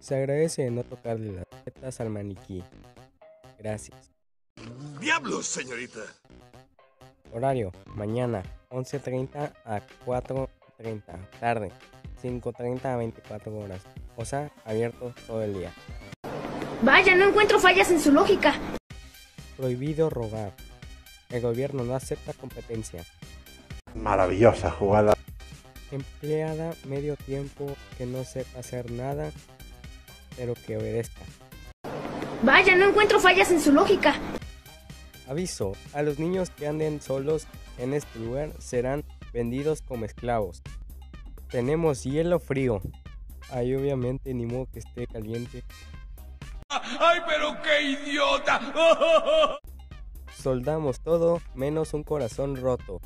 Se agradece no tocarle las tetas al maniquí. Gracias. ¡Diablos, señorita! Horario, mañana, 11:30 a 4:30. Tarde, 5:30 a 24 horas. O sea, abierto todo el día. Vaya, no encuentro fallas en su lógica. Prohibido robar. El gobierno no acepta competencia. Maravillosa jugada. Empleada medio tiempo que no sepa hacer nada, pero que obedezca. Vaya, no encuentro fallas en su lógica. Aviso, a los niños que anden solos en este lugar serán vendidos como esclavos. Tenemos hielo frío. Ay, obviamente ni modo que esté caliente. ¡Ay, pero qué idiota! Soldamos todo menos un corazón roto.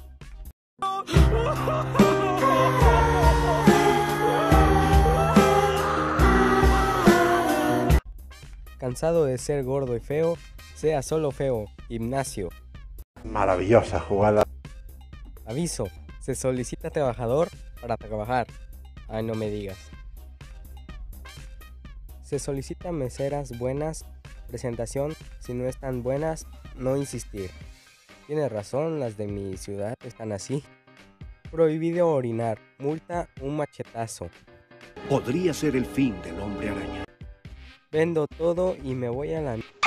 Cansado de ser gordo y feo, sea solo feo. Gimnasio. Maravillosa jugada. Aviso, se solicita trabajador para trabajar. Ay, no me digas. Se solicita meseras buenas. Presentación, si no están buenas, no insistir. Tienes razón, las de mi ciudad están así. Prohibido orinar. Multa, un machetazo. Podría ser el fin del hombre araña. Vendo todo y me voy a la...